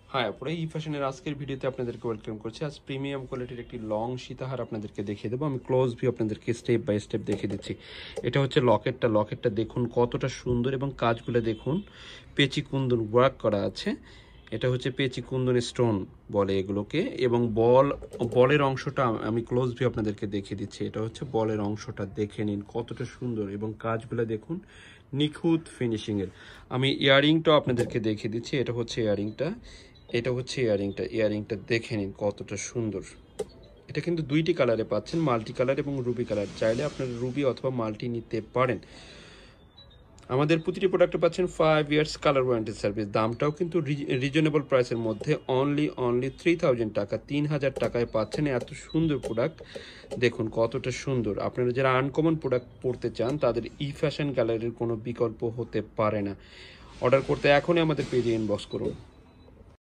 হ্যাঁ, পুরো ই ফ্যাশনের আজকের ভিডিওতে আপনাদেরকে ওয়েলকাম করছি। আজ প্রিমিয়াম কোয়ালিটির একটি লং সীতাহার আপনাদেরকে দেখিয়ে দেবো। আমি ক্লোজ ভিউ আপনাদেরকে স্টেপ বাই স্টেপ দেখিয়ে দিচ্ছি। এটা হচ্ছে লকেটটা দেখুন কতটা সুন্দর এবং কাজগুলো দেখুন পেচি কুন্দন ওয়ার্ক করা আছে। এটা হচ্ছে পেচি কুন্দন স্টোন বলে এগুলোকে, এবং বলের অংশটা আমি ক্লোজ ভিউ আপনাদেরকে দেখিয়ে দিচ্ছি। এটা হচ্ছে বলের অংশটা, দেখে নিন কতটা সুন্দর এবং কাজগুলো দেখুন নিখুঁত ফিনিশিংয়ের। আমি ইয়ারিংটাও আপনাদেরকে দেখিয়ে দিচ্ছি। এটা হচ্ছে ইয়ারিংটা দেখে নিন কতটা সুন্দর। এটা কিন্তু দুইটি কালারে পাচ্ছেন, মাল্টি কালার এবং রুবি কালার। চাইলে আপনারা রুবি অথবা মাল্টি নিতে পারেন। আমাদের প্রতিটি প্রোডাক্টে পাচ্ছেন 5 ইয়ার্স কালার ওয়ারেন্টি সার্ভিস। দামটাও কিন্তু রিজনেবল প্রাইসের মধ্যে, অনলি 3000 টাকা, 3000 টাকায় পাচ্ছেন এত সুন্দর প্রোডাক্ট। দেখুন কতটা সুন্দর। আপনারা যারা আনকমন প্রোডাক্ট পড়তে চান তাদের ই ফ্যাশন গ্যালারির কোনো বিকল্প হতে পারে না। অর্ডার করতে এখনই আমাদের পেজে ইনবক্স করুন।